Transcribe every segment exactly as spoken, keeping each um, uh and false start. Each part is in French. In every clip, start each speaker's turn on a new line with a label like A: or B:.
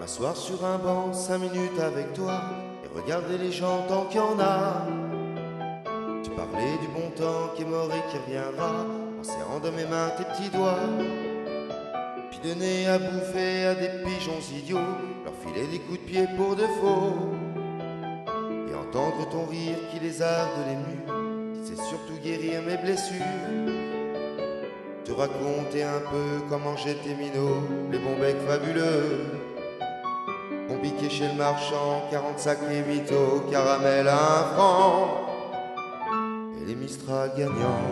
A: m'asseoir sur un banc cinq minutes avec toi et regarder les gens tant qu'il y en a. Tu parlais du bon temps qui est mort et qui reviendra en serrant de mes mains tes petits doigts. Puis donner à bouffer à des pigeons idiots, leur filer des coups de pied pour de faux. Et entendre ton rire qui les arde les murs, c'est surtout guérir mes blessures. Te raconter un peu comment j'étais minot, les bons becs fabuleux. On piquait chez le marchand, quarante sacrés mythos, caramel à un franc, et les Mistral gagnants.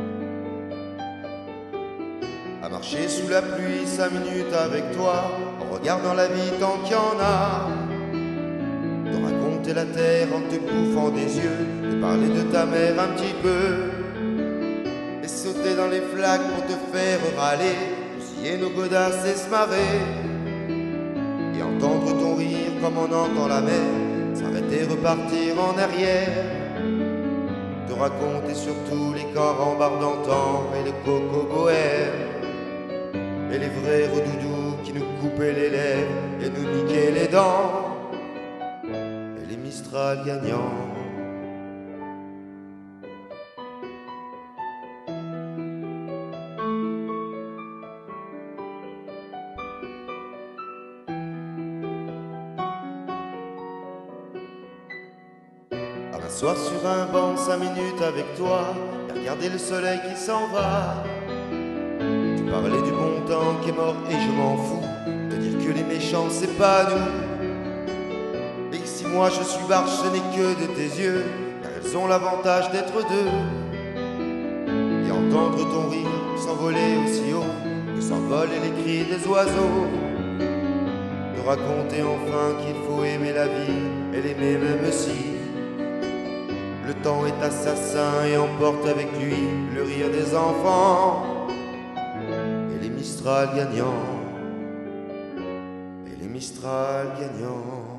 A: À marcher sous la pluie cinq minutes avec toi, en regardant la vie tant qu'il y en a. De raconter la terre en te bouffant des yeux, de parler de ta mère un petit peu. Et sauter dans les flaques pour te faire râler, bousiller nos godasses et se marrer. Et entendre ton rire comme on entend la mer, s'arrêter, repartir en arrière. Te raconter surtout les carambars d'antan et les coco-boères. Et les vrais redoudous qui nous coupaient les lèvres et nous niquaient les dents. Et les Mistral gagnants. À m'asseoir sur un banc cinq minutes avec toi et regarder le soleil qui s'en va. Tu parlais du bon temps qui est mort et je m'en fous de dire que les méchants c'est pas nous. Et que si moi je suis barge ce n'est que de tes yeux, car elles ont l'avantage d'être deux. Et entendre ton rire s'envoler aussi haut que s'envolent les cris des oiseaux. De raconter enfin qu'il faut aimer la vie et l'aimer même si le temps est assassin et emporte avec lui le rire des enfants. Et les Mistral gagnants. Et les Mistral gagnants.